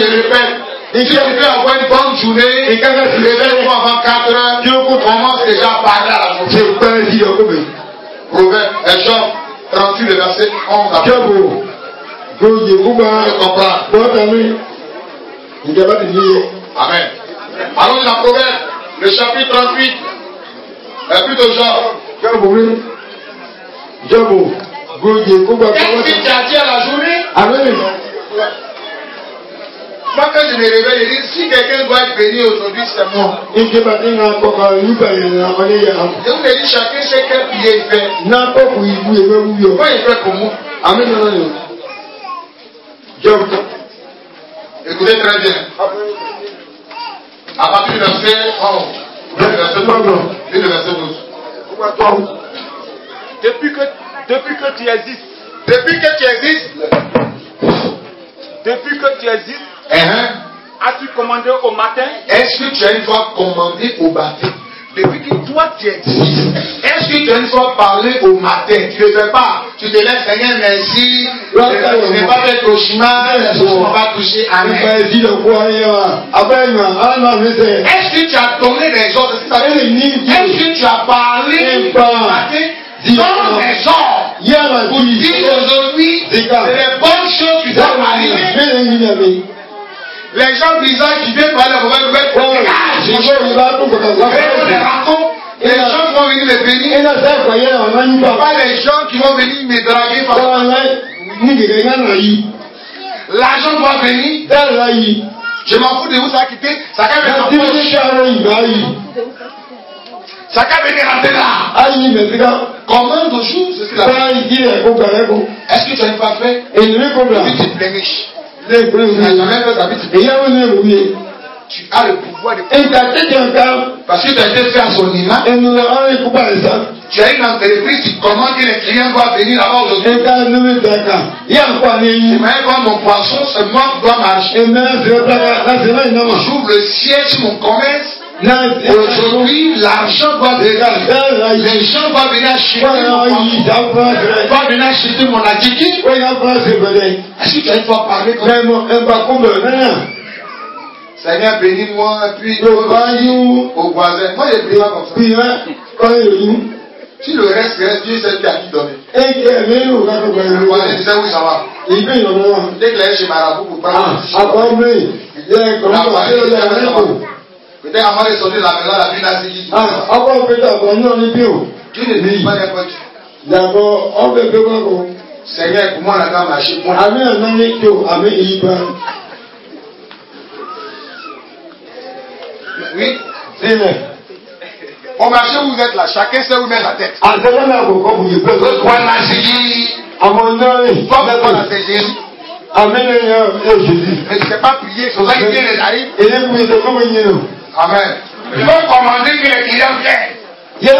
répète. Si tu veux avoir une bonne journée, réveille-toi avant 4 heures, commence déjà à parler à la journée. Proverbe, Job 38, le verset 11 à 12. Je comprends. Amen. Allons dans Proverbe, le chapitre 38. Plutôt Job. Qu'est-ce que tu as dit à la journée? Amen. Moi, quand je me réveille, je dis si quelqu'un doit être béni aujourd'hui, c'est moi. Je vous ai dit, chacun sait quel prière il fait. Pourquoi il fait pour moi? Amen. Écoutez très bien. À partir du verset 11, le verset 12. Et le verset 12. Depuis que tu existes. Depuis que tu existes. Depuis que tu existes. As-tu commandé au matin? Est-ce que tu as une fois commandé au matin? Depuis que toi tu existes. Est-ce que tu as une fois parlé au matin? Tu ne le fais pas. Tu te laisses, Seigneur, merci. Je n'ai pas fait au chemin. Les choses ne m'ont pas touché. Amen. Est-ce que tu as donné des ordres? Est-ce que tu as parlé au matin? Dans les ordres. Pour dire aujourd'hui, c'est les bonnes choses qui doivent arriver. Les gens bizarres qui viennent parler au mauvais les gens vont venir me bénir. Pas les gens qui vont venir me draguer. L'argent doit venir. Je m'en fous de où ça a quitté. Ça va venir rentrer là. Commande toujours, c'est ce qu'il a fait. Est-ce que tu n'as pas fait? Tu te pléniches. Tu as le pouvoir de parce que tu as été fait à son image. Tu as une entreprise, tu commandes que les clients doivent venir là-bas aujourd'hui. Je m'avais pas mon poisson, c'est moi qui dois marcher. J'ouvre le ciel sur mon commerce. Aujourd'hui, l'argent doit venir. Les gens doivent venir acheter mon attitude. Est-ce que tu as une fois parlé comme ça? Seigneur, bénis-moi, puis au voisin. Moi, je prie comme ça. Si le reste, Dieu sait qui a qui donner. Le voisin disait oui, ça va. Dès qu'il est chez Marabout pour prendre peut-être avant de sortir de la maison, la vie n'a dit. Tu ne dis pas n'importe qui. D'abord, Seigneur, pour moi, on a qu'à marcher. Oui. Au marché où vous êtes là, chacun sait où mettre la tête. Mais tu ne sais pas prier, c'est ça qui vient les arrive. Amen. Tu vas commander que les clients viennent.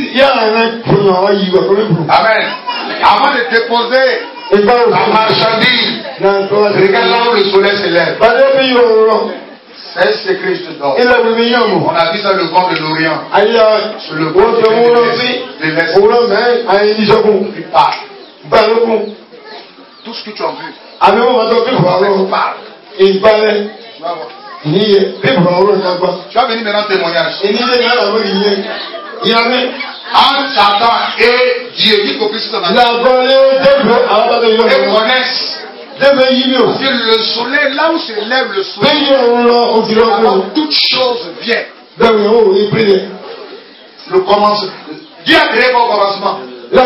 Amen. Avant de déposer la marchandise, regarde là où le soleil se lève. C'est ce que je te donne. On a vu ça le vent de l'Orient. Sur le vent de l'Est. Tu parles. Tout ce que tu as vu. Tu vas venir maintenant témoignage. Entre Satan et Dieu, qui copie sur ta et connaissent. Parce que le soleil, là où se lève le soleil, toutes choses viennent. Le commencement. Dieu a créé au commencement.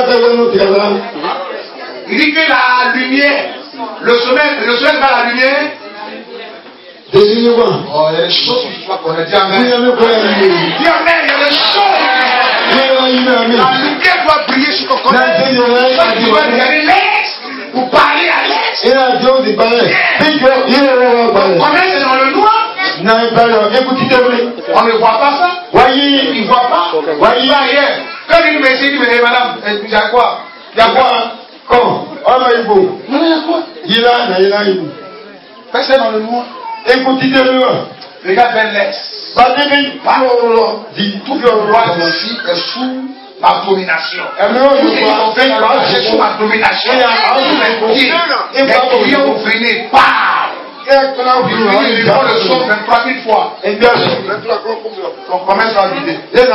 Il dit que la lumière, le soleil va la lumière. Oh, il y a des choses que tu dois connaître. Dis amen. Dis amen, il y a des choses. La lumière doit briller sur ton corps. Tu dois regarder l'est pour parler à l'est. Ton commerce est dans le noir. On ne voit pas ça. Il ne voit pas. Il va ailleurs. Quand il me dit, madame, il y a quoi? Il y a quoi? Comment? Il y a quoi? Personne dans le noir. Regarde vers l'est. Tout le roi ici est sous ma domination. On fait marcher sous ma domination. Les clients venez, parlent. Il prend le son 23 000 fois. On commence à vider.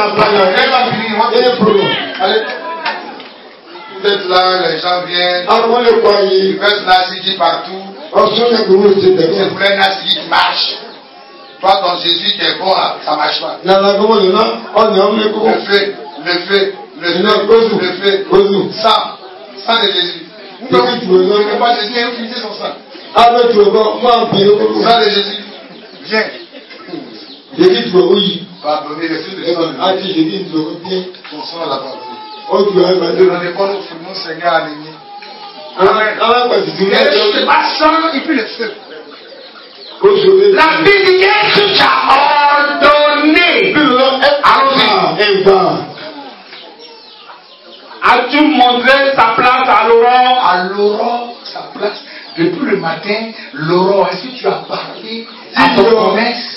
Allez. Vous êtes là, les gens viennent. Ils versent Nasigi partout. C'est pour les Nasigi qui marchent. Toi, ton Jésus qui est bon, ça ne marche pas. Le fait. Sang de Jésus. Vous ne pouvez pas Jésus et utiliser son sang. Sang de Jésus. Viens. Pardonnez les fils de sang. Ton sang là-bas. Nous nous Seigneur aligné. Amen. Et pas sang et puis le feu. La vie de Jésus t'a ordonné. As-tu montré sa place à Laurent? À Laurent, sa place. Depuis le matin, Laurent, est-ce que tu as parlé à ton commerce?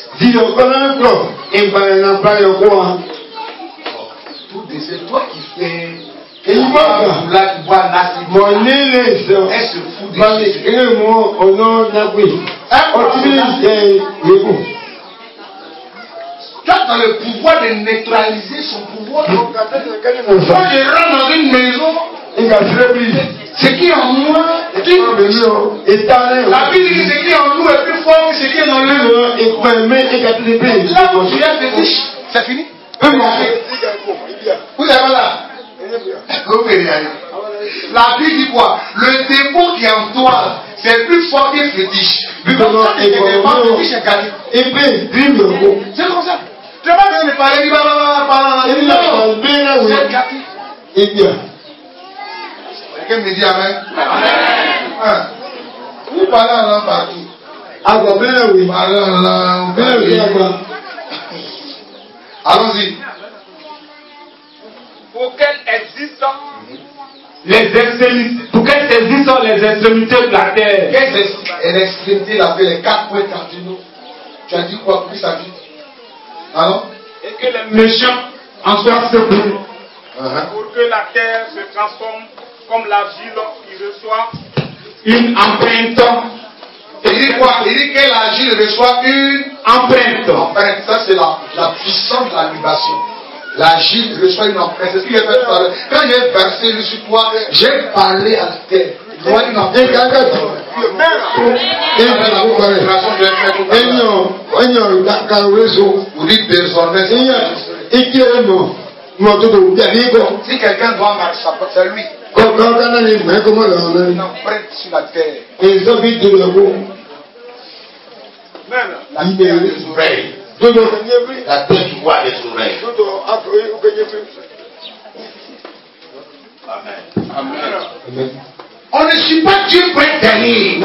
C'est toi qui fais. Et il va là qui voit Nassi. Elle se fout de tu as dans le pouvoir de neutraliser son pouvoir. Quand je rentre dans une maison, ce qui est en moi, la Bible dit que ce qui est en nous est plus fort que ce qui est dans lui. Là où tu es fétiche, c'est fini. Vous êtes là. La Bible dit quoi? Le démon qui est en toi, c'est plus fort que fétiche. C'est comme ça. Tu vas pas me parler, c'est gâté. Quelqu'un me dit amen. Vous parlez en langue partout. Parlez en langue. Allons-y. Pour qu'elles existent les extrémités de la terre. Quelles extrémités il appelle les 4 points cardinaux? Tu as dit quoi pour sa vie? Alors? Et que les méchants en soient secourus. Pour que la terre se transforme comme l'argile qui reçoit une empreinte. Il dit quoi? Il dit que l'argile reçoit une empreinte. Ça, c'est la puissance de la libation. L'argile reçoit une empreinte. C'est ce que j'ai fait tout à l'heure. Quand j'ai versé le sur toi, j'ai parlé à la terre. Il y a une empreinte. Vous dites désormais. Si quelqu'un doit marcher, c'est lui. Une empreinte sur la terre. La terre des oreilles. La tête qui voit les oreilles. Amen. On ne suit pas Dieu pour être dernier.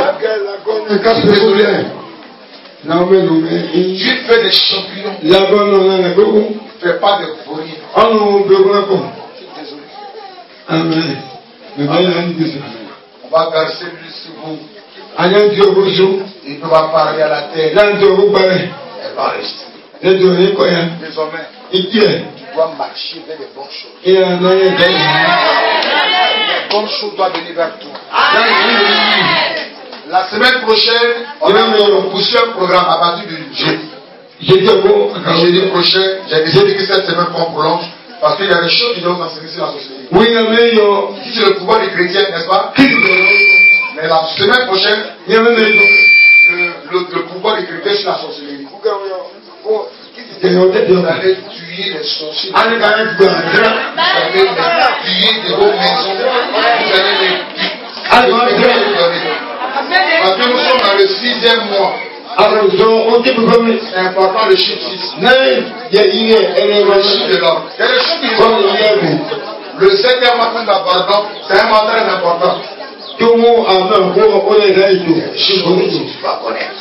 Dieu fait des champions. Il ne fait pas de fourrure. Désolé. Amen. On va verser lui sur vous. Il ne va parler à la terre. Elle va rester. Désormais, tu dois marcher vers les bonnes choses. Les bonnes choses doivent venir vers toi. La semaine prochaine, on a poussé un programme à partir de jeudi. Jeudi prochain, j'ai dit que cette semaine qu'on prolonge parce qu'il y a des choses qui doivent s'enseigner sur la société. Si c'est le pouvoir des chrétiens, n'est-ce pas? Mais la semaine prochaine, il y a le pouvoir des chrétiens sur la sorcellerie. Vous allez tuer les sorciers. Vous allez tuer de vos maisons. Vous allez les tuer. Parce que nous sommes dans le 6e mois. C'est important le chiffre 6. Le chiffre de l'homme. Il y a des choses qui sont le 7e mois que nous abordons, c'est un mois très important. Tu vas connaître.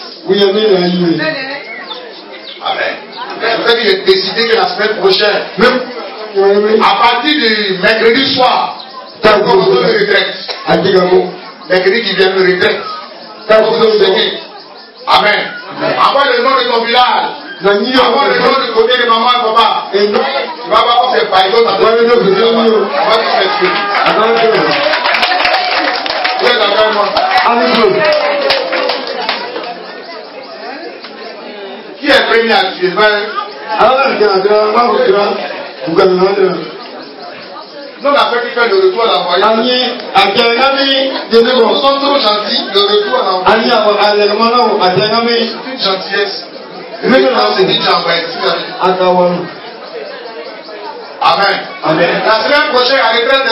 Amen. Vous avez décidé que la semaine prochaine, à partir du mercredi soir, tu as besoin de retraite. Mercredi qui vient de retraite. Tu as besoin de seguir. Amen. Envoie le nom de ton village. Envoie le nom du côté de maman et papa. Tu vas voir ces paillots. Tu vas te faire. Vous êtes d'accord avec moi? Qui est premier à tuer? Non, la fête qui fait le retour à l'envoyé. Nous sommes trop gentils, le retour à l'envoyé. C'est une gentillesse. C'est une gentillesse. Amen. Amen. La semaine prochaine, à retraite.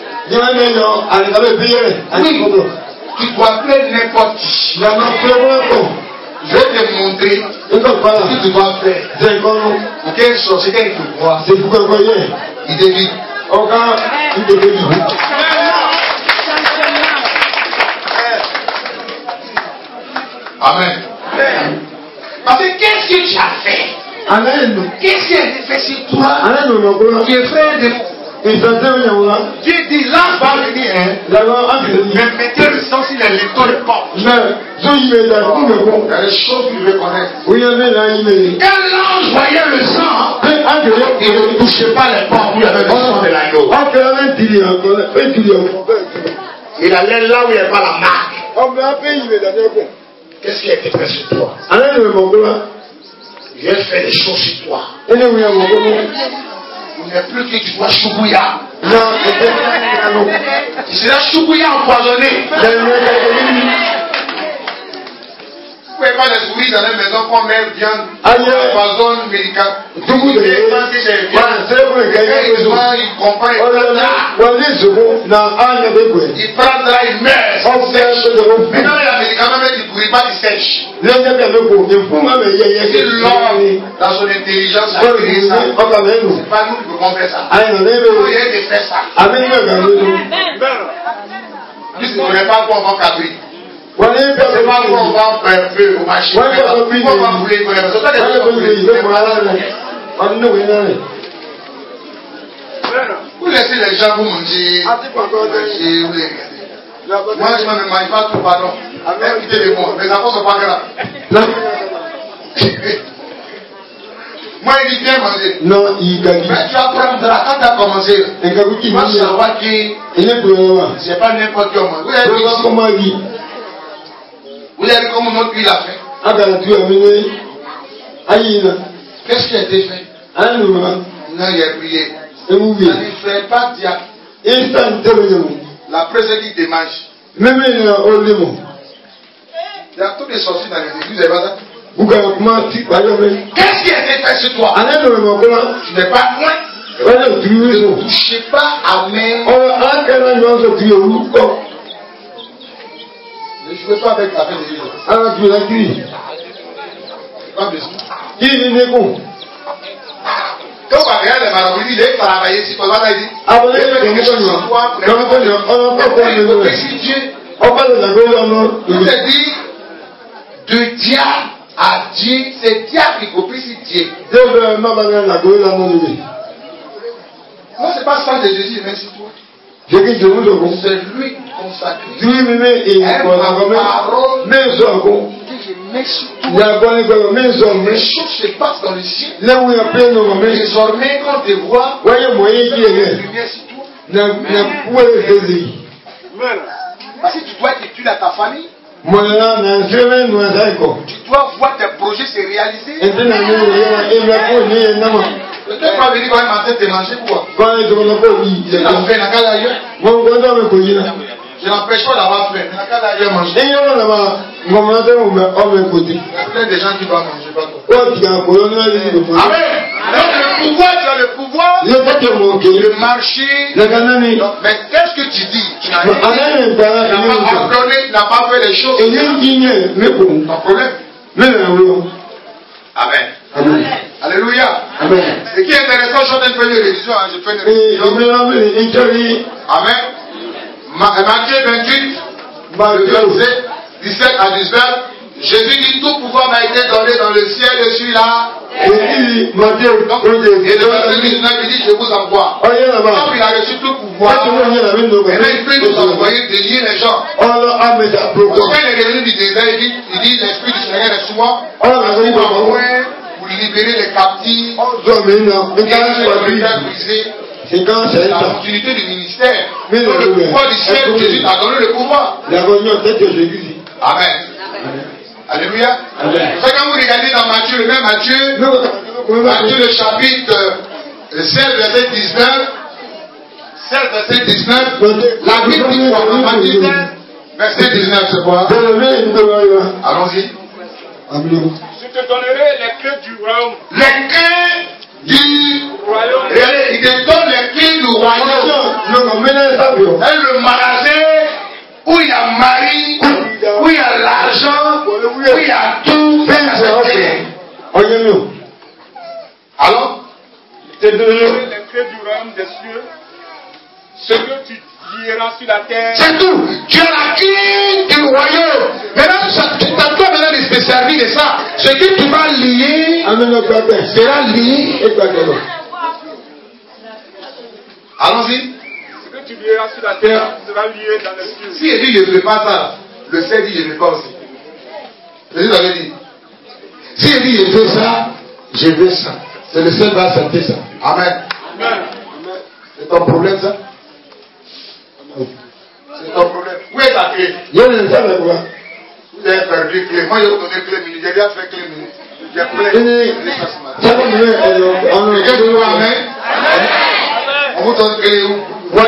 Oui. Tu dois faire n'importe qui. Je vais te montrer ce que tu dois faire. Quelle société il te voit. Il devine. Amen. Parce que qu'est-ce que tu as fait? Qu'est-ce qui a été fait sur toi? Tu es frère de Dieu dit là va venir. Mais mettez le sang sur les létons de porte. Il y a des choses que je vais connaître. Quand l'ange voyait le sang, il ne touchait pas les portes où il y avait le sang de l'agneau. Il allait là où il n'y avait pas la marque. Qu'est-ce qui a été fait sur toi? Je vais faire des choses sur toi. Il n'est plus que tu dois choubouya. Tu seras choubouya empoisonné. Vous ne pouvez pas les souris dans la maison qu'on met viande, empoisonne, médicament. Tout le monde est il comprend, il prendra, il meurt. Maintenant, il y a des médicaments, mais il ne pourrit pas, il sèche. Si l'homme, dans son intelligence, a créé ça, c'est pas nous qui pouvons faire ça. Il faut y aller de faire ça. Puisque vous ne connaissez pas quoi on va cabri. C'est pas quoi on va faire feu au marché. Pourquoi on va brûler? Vous laissez les gens vous manger. Moi, je ne me mange pas tout, pardon. Écoutez-les-moi, mes enfants ne sont pas graves. Moi, il dit bien manger. Non, il gagne. Mais tu apprendras quand tu as commencé. Tu vas savoir que c'est pas n'importe qui on mange. Vous avez vu comment notre pays l'a fait? Qu'est-ce qui a été fait? Non, il a prié. Ça ne fait pas diable. La présédite des mages. Il y a tous les sorciers dans les églises. Qu'est-ce qui a été fait sur toi? Tu n'es pas loin. Ne touchez pas à main. Ne jouez pas avec la fin de l'île. Pas besoin. Quand on va regarder les marabouts, il est travaillé si toi, il dit. Il te dit de diable à Dieu, c'est diable qui copie si Dieu. Non, c'est pas ça de Jésus, mais c'est toi. C'est lui consacré. Les choses se passent dans le ciel. Désormais, quand tu vois, la lumière sur toi. Parce que tu dois être utile à ta famille. Tu dois voir tes projets se réaliser. Tu ne peux pas venir quand même matin te manger quoi. Tu l'as fait, la cale ailleurs. Je n'empêche pas d'avoir faim. La cale ailleurs manger. Il y a plein de gens qui doivent manger pas toi. Amen. Donc le pouvoir, tu as le pouvoir de marcher. Mais qu'est-ce que tu dis? Tu n'as pas ordonné, tu n'as pas fait les choses. Ton problème. Amen. Amen. Alléluia. Amen. Ce qui est intéressant, je suis en train de faire une révision. Je fais une révision. Amen. Matthieu 28, verset 17 à 19. Jésus dit tout pouvoir m'a été donné dans le ciel et sur là. Et le verset 19 il dit je vous envoie. Comme il a reçu tout pouvoir, et là il peut nous envoyer de lier les gens. Quand il est revenu du désert, il dit l'esprit du Seigneur est sur moi. Pour libérer les captifs, c'est l'opportunité du ministère. Le pouvoir du ciel, Jésus a donné le pouvoir. Amen. Alléluia. Amen. Quand vous regardez dans Matthieu, le même Matthieu, Matthieu le chapitre 16, verset 19, 16, verset 19, la Bible dit quoi? Matthieu 16, verset 19, c'est quoi? Allons-y. Je te donnerai les clés du royaume. Les clés du royaume. Il te donne les clés du royaume. Et le magasin où il y a Marie, où il y a l'argent, où il y a tout, c'est la clé. Alors, Je te donnerai les clés du royaume des cieux. Ce que tu lieras sur la terre. c'est tout. Tu as la clé du royaume. Maintenant, tu t'attends maintenant de se servir de ça. Ce que tu vas lier sera lié. Allons-y. Ce que tu lieras sur la terre sera lié dans les cieux. Si il dit je ne fais pas ça, le ciel dit je ne fais pas aussi. Jésus avait dit. Si il dit je fais ça, je fais ça. C'est le ciel qui va accepter ça. Amen. Amen. C'est ton problème ça? C'est ton problème. Où est ta clé? Vous avez perdu clé. Moi je vais vous donner clé mini. J'ai bien fait clé mini. J'ai plein. Amen. On vous donne clé où?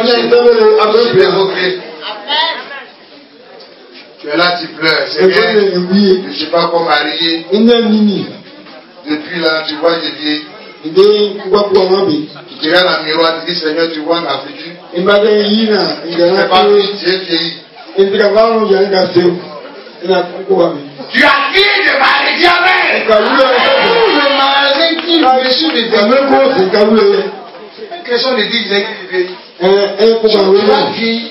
Tu es là, tu pleures. C'est bien. Je ne sais pas comment marier. Depuis là, tu vois, j'ai dit. Tu te regardes dans le miroir, tu dis Seigneur, tu vois ma future. Tu n'es pas vieilli, tu es vieilli. Tu as qui de marier, amen. Le magasin qui me suit de vieillir. Une question de dire j'ai qui vieilli. Tu vas vieillir.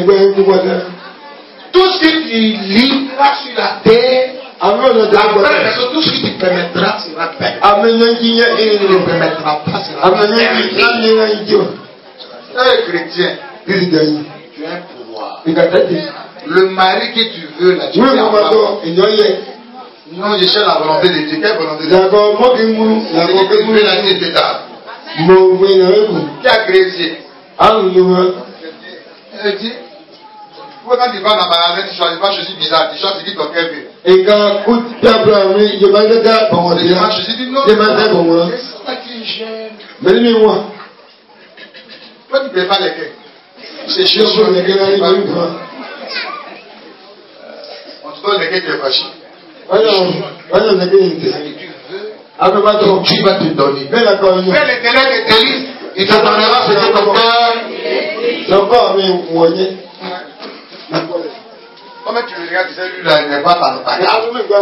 Tout ce que tu livras sur la terre, tout ce qui te permettra sera permis. Ce qui ne te permettra pas sera permis. Chrétien, tu as un pouvoir. Le mari que tu veux, là, tu veux avoir. Non, je cherche la volonté de Dieu. Quelle volonté de Dieu? C'est que tu veux la tête de table. Qui a créé Dieu? Dieu. Quand tu vas dans la magasin, tu ne choisis pas choisir bizarre, tu choisis ce qui ton cœur veut. Tu dis non, c'est ça qui gêne. Toi, tu ne payes pas les cœurs. C'est chiant sur les cœurs. On te donne les cœurs, tu es fâché. Tu vas te donner. Fais l'éternel que tu lis, il te donnera ce que ton cœur. Comment tu regardes, tu sais, lui là, il n'est pas dans ta garde. C'est pas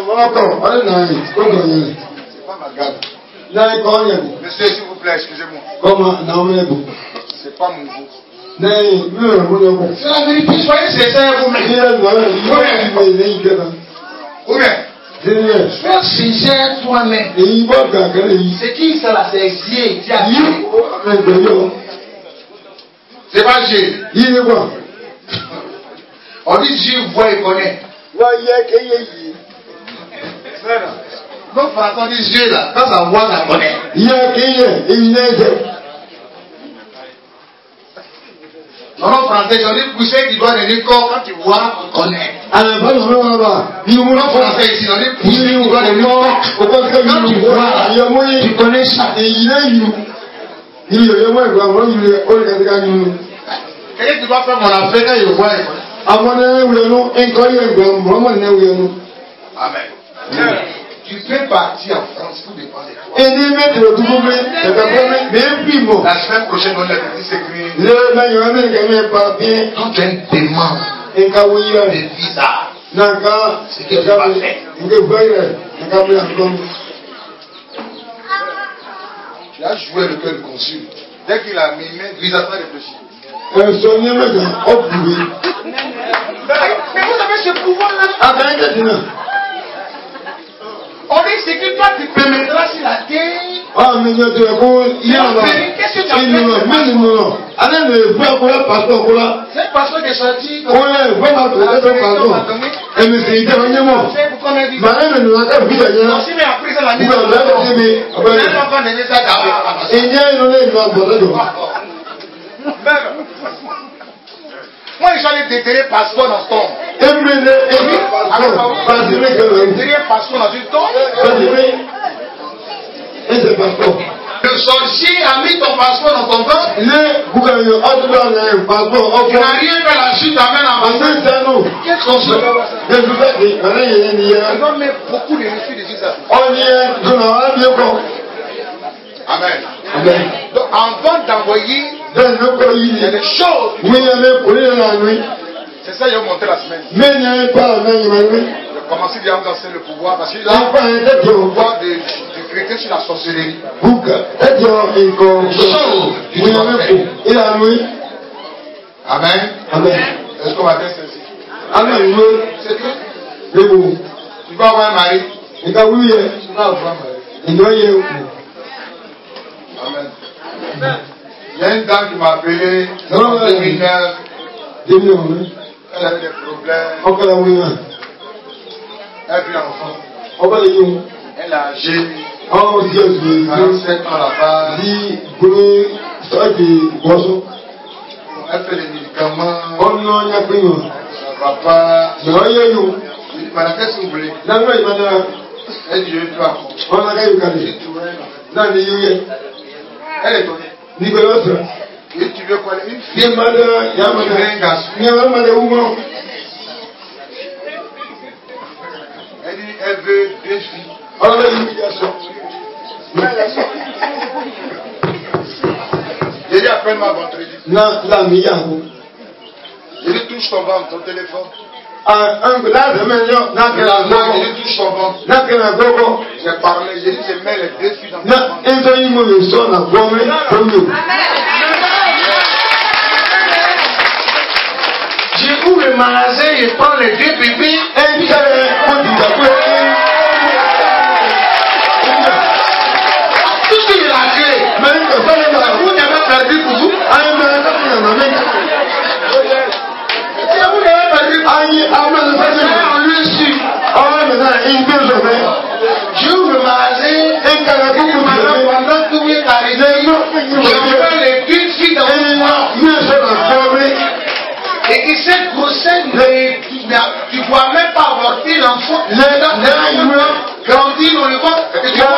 ma garde. Monsieur, s'il vous plaît, excusez-moi. C'est pas mon goût. C'est la vérité, soyez sincères vous-même. Ou bien, sois sincère toi-même. C'est qui ça là? C'est Dieu qui a dit. C'est pas Dieu. On dit Dieu voit et connaît. Donc, François, on dit Dieu là, quand ça voit, ça connaît. Non, non, français, on dit pousser qui doit donner corps, quand tu vois, tu connais. Non, français ici, on dit pousser qui doit donner corps, quand tu vois, tu connais ça. Quelqu'un qui doit faire mon affaire, quand il voit, il connaît. Amen. Tu peux partir en France, tout dépend de toi. La semaine prochaine, on a dit s'écrire. Quand tu as une demande de visa, c'est que tu vas faire. Tu as joué le cœur du consul. Dès qu'il a mis main, visa, pas réfléchir. Mais vous avez ce pouvoir-là. On dit ce que toi tu permettras sur la terre. Qu'est-ce que tu as fait? C'est parce que tu es sorti. Moi, j'allais déterrer passeport dans ce temps. Le sorcier a mis ton passeport dans ton ventre. Tu n'as rien fait la suite, amen, avant. Qu'est-ce qu'on se fait? On met beaucoup de refus de ça. Amen. Amen. Donc, avant d'envoyer, il y a des choses. C'est ça, ils ont monté la semaine. J'ai commencé déjà à vous enseigner le pouvoir parce qu'il y a le pouvoir de chrétien sur la sorcellerie. Amen. Amen. Est-ce qu'on va faire ceci? Amen. C'est tout. Tu vas avoir un mari. Tu vas avoir un mari. Amen. Il y a une dame qui m'a appelé en 2009. Elle avait des problèmes. Elle a pris l'enfant. Elle a âgé. 47 ans là-bas. Elle fait des médicaments. Papa. Madame, qu'est-ce que vous voulez? Elle dit, je veux pas. Elle est donnée. Et tu veux quoi? Une fille. Un garçon. Elle dit, elle veut 2 filles. J'ai dit, appelle-moi vendredi. J'ai dit, touche ton ventre, ton téléphone. J'ai dit, touche ton ventre. J'ai parlé, j'ai dit, je mets les 2 filles dans ton ventre. J'ouvre le magasin, je prends les 2 bébés. Tout ce qu'il a créé. Vous n'avez perdu pour vous. J'ouvre le magasin pendant que vous êtes arrivé. Je prends les 2 filles dans mon ventre. Et que cette grossesse, tu ne dois même pas avorter l'enfant. Grandir dans le ventre. Et tu vas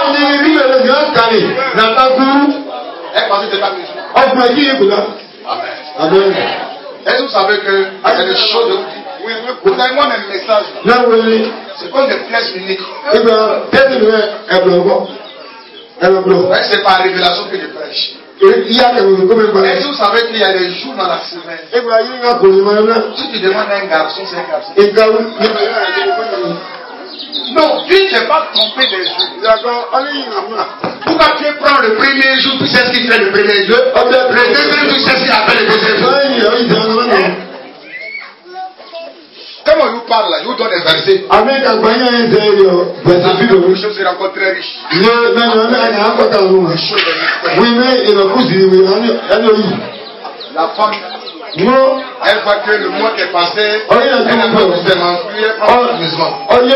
elle pensait que c'était pas Amen. Amen. Est-ce que vous savez que il y a des choses de oui, vous avez moi mes messages. C'est comme des flèches uniques. C'est par révélation que je prêche. Est-ce que vous savez qu'il y a des jours dans la semaine? Si tu demandes à un garçon, c'est un garçon. Non, Dieu ne s'est pas trompé des jours. Pourquoi tu prends le premier jour, tu sais ce qu'il fait le premier jour? Le deuxième jour, tu sais ce qu'il a fait le deuxième jour. Comme on vous parle là, je vous donne des versets. La chose sera encore très riche. La femme, elle voit que le mois qui est passé, elle n'a pas pu se menstruer, elle prend l'amusement.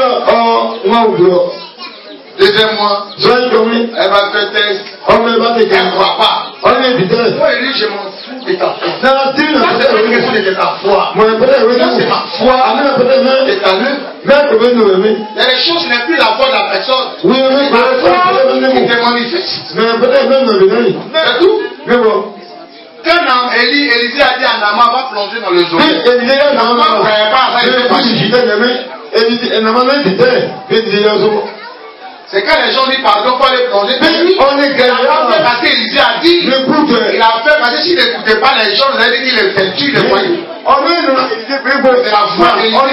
Deuxième mois, elle va faire test. Elle ne croit pas. Moi, je dis, je m'en fous de ta foi. Ça, c'est une question de ta foi. Ça, c'est ma foi. Et ta lutte. Il y a des choses, ce n'est plus la foi de la personne. La foi qui te manifeste. C'est tout. Quand Élisée a dit à Naaman, va plonger dans le Jourdain. Naaman ne croyait pas à ça, il était parti. C'est quand les gens disent pardon pour aller plonger. Mais lui, parce qu'Élisée a dit, il a fait, parce que s'il n'écoutait pas les gens, il a dit qu'il est vertu des voyous. C'est la foi.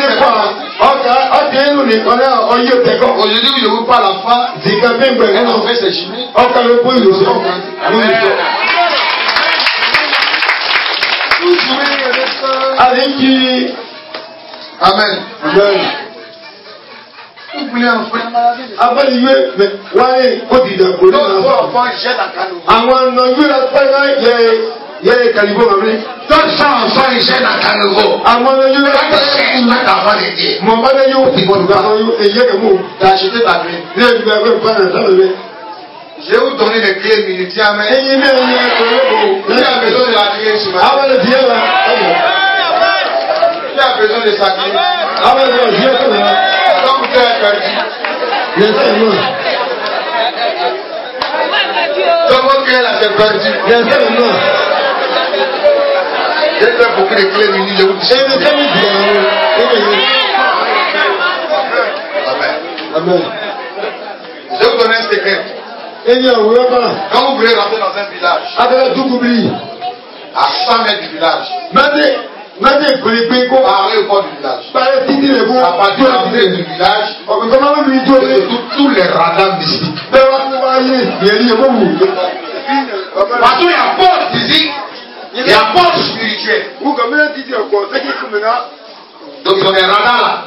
Aujourd'hui, il ne veut pas la foi. Elle en fait ses chimées. Amen. Amen. Vous voulez un frère malade? D'autres enfants jettent un canot. D'autres enfants jettent un canot. Tu as acheté ta clé. Je vais vous donner les clés militaires, mais qui a besoin de la clé ce matin? Qui a besoin de sa clé? Ah ouais, ouais, Dieu est là. Donc tu es perdu. Bien sûr, non. Donc votre cœur là, c'est perdu. Bien sûr, non. J'ai fait beaucoup de clés mini, je vous dis. Et le famille dit Amen. Amen. Je vais vous donner un secret. Et il y a où pas. Quand vous voulez rentrer dans un village, Avec tout oublié. à 100 mètres du village, Maintenant, pour les pays qu'on parlez au port du village. parle de les bons. À partir de l'entrée du village, Comment vous lui dites tous les radars mystiques. partout il y a Partout il y a port physique, il y a port spirituel. vous comme vous dites encore, c'est qui comme là. Donc ils ont des radars là.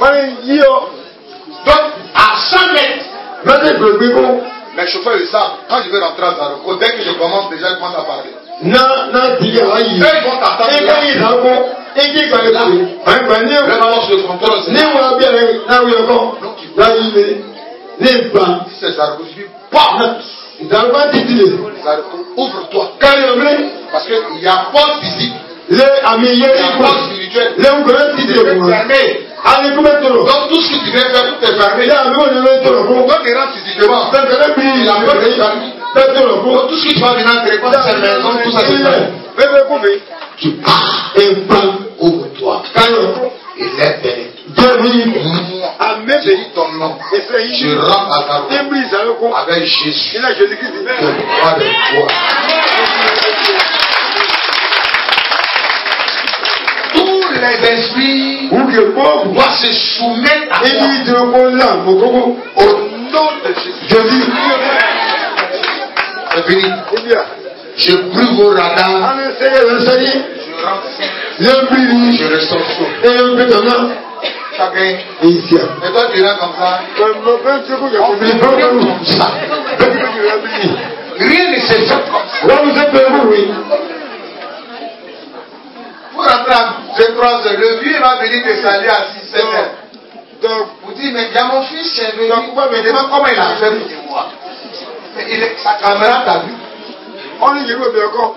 Donc à 100 mètres, Maintenant, pour les pays qu'on mes chauffeurs le savent. Quand je vais rentrer à Zaroko, dès que je commence déjà, je commence à parler. na diga ayi Eux ils vont t'attendre e là. ka yi na ko e ki ka le ko ai ba ne Le force de contrôle, c'est ne wa bi re na wi ko la yi ne ba c'est Zaroko. Je dis, pas. dans ba titile Zaroko, ouvre-toi. ka yo me Parce qu'il y a port physique, le ami il y ye a ko port spirituel. le ko le titile C'est ko fermé. ale ko metoro Donc tout ce que tu viens faire, tout est fermé. ya me o ne metoro ko Quand tu rentres physiquement, ta ka bi la porte est fermée. metoro ko Donc tout ce que tu vas venir entrer, quand c'est maison, tout ça c'est fermé. bébé ko be Tu pars et prends, ouvre-toi. ka yo Il est béni. Dieu oui Moi, amen j'ai dit ton nom. Je rentre à ta route Embris Zaroko avec Jésus. il a Jésus-Christ Je crois de toi. Tous les esprits ou que pauvre doivent se soumettre à et toi. lui de ko la mo ko Au nom de Jésus. Jésus C'est fini. eh bien Je brûle vos radars. ane seye le seye Je rentre ici. le Je biri ressors chaud. et le betona Chacun. ici Et toi tu rentres comme ça. comme ben tu ko ya ko bi Rien ko comme ça. Rien ne s'est fait comme ça. là vous êtes peur oui Vous rentrez à 23 heures. Le vieux va venir te saluer à 6, 7 heures. donc Vous dites, mais il y a mon fils qui est venu. Mais demande comment il a fait pour te voir. Mais sa caméra t'a vu. on est go be ko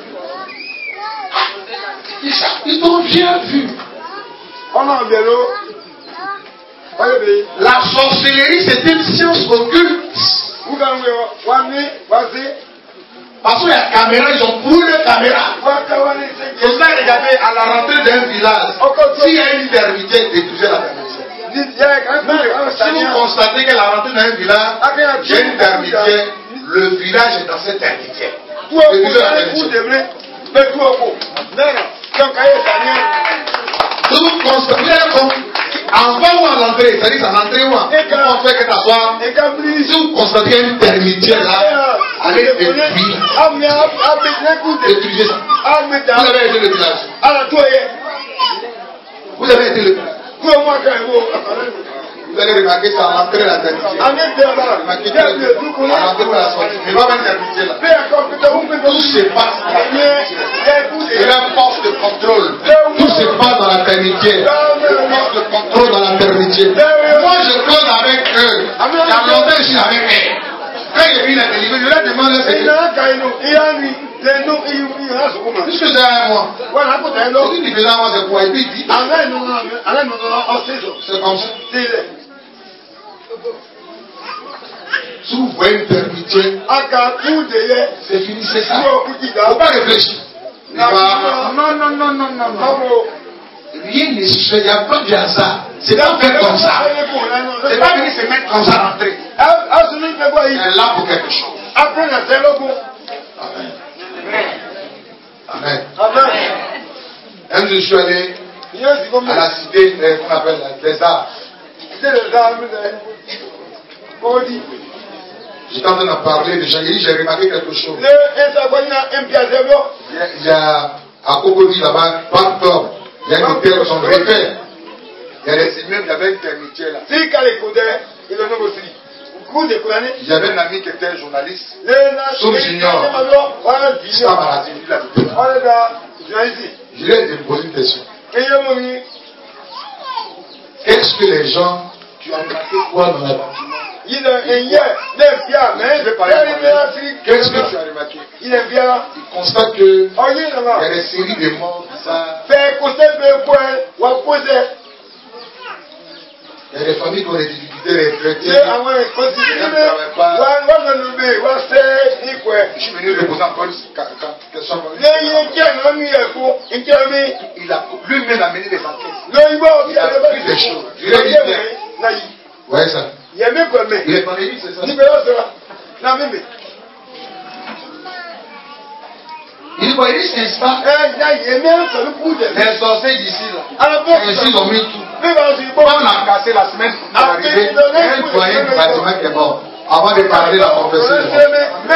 Ils t'ont bien vu. on a be lo on be La sorcellerie, c'est une science occulte. vous ga we wa ni wa si Parce qu'il y a caméra, ils ont brûlé la caméra. wa ka wa ni se Et ça, regardez, à la rentrée d'un village, s'il y a une termité, détruisez la termitière. ni ya ka Si vous constatez qu'à la rentrée d'un village, il y a une termitière, le village est dans cette termitière. tu o ko le ku de bre be tu o ko na donc aye sanya Si vous constatez, en bas ou en entrée, c'est-à-dire en entrée ou en comment on fait que t'asseoir, e ka bri si vous constatez qu'il y a une termitière là, allez détruire, ami abi ne ku de détruisez ça. ami Vous ta avez été le village. ala to ye Vous avez été le village. ku o ma ka wo Vous allez remarquer ça en entrée la termitière. ami de ba Remarquez ya bi du ku en na entrée pour la sortie. Mais pas même termitière là. be ko pe to pe Tout se passe à la termitière. ye Il y a une force de contrôle. Tout se passe dans la termitière. Une force de contrôle dans la termitière. Moi je cause avec eux. La longtemps je suis avec eux. Quand il vient la télévision, je leur demande ce que ina ka ino iya ni le no i ha so kuma puisque c'est à moi. wa na ko ta lo Ce qui faisait à moi c'est quoi? Et puis il dit, ala no o se so c'est comme ça. tile Si vous voyez une termitière, aka ku de ye c'est fini, c'est ça. yo ku ti Il ne faut da pas réfléchir. Il va, non. Bravo. Rien ne se fait, il n'y a pas de hasard. C'est pas fait comme ça. C'est pas venir se mettre comme ça rentrer. C'est là pour quelque chose. Amen. Amen. Un jour, je suis allé à la cité qu'on appelle les arts. J'étais en train de parler de Jean-Guy, j'ai remarqué quelque chose. Il y a à Cocody là-bas, pas d'or. Il y a une terre qui sont refaits. Il y a des même, il y avait une termitière là. Il y avait un ami qui était journaliste. Soum Junior. Jusqu'à Maladie, il habite là. Je lui ai posé une question. Qu'est-ce que les gens, tu as remarqué quoi dans la bâtiment? Qu'est-ce que tu as remarqué? Il constate que il y a des séries de morts bizarres. Il y a des familles qui ont des difficultés retraitées. Ṣé àwọn ẹ̀kọ́ ti fi ní wọ́n lọ́nu bẹ́ẹ̀ wọ́n ṣe ikú ẹ̀? Je suis venu reposer encore une question. Lẹ́yìn kí ẹ̀nà mi ẹ̀kọ́ ìjẹ́ mi. Il a lui-même amené des enquêtes. Lóyìnbó Il a pris des choses. Il a dit bien. Ouais, ça. Yẹ̀mí pẹ̀mẹ̀. Il est en Égypte, c'est ça. Níbẹ̀ lọ́sọ̀rọ̀ náà mímì. Il dit, bon, il dit, c'est ça. Les sorciers d'ici, là. Ici, ils ont mis tout. Quand on a cassé la semaine pour arriver, un doyen du bâtiment qui est mort. Avant de parler de la prophétie.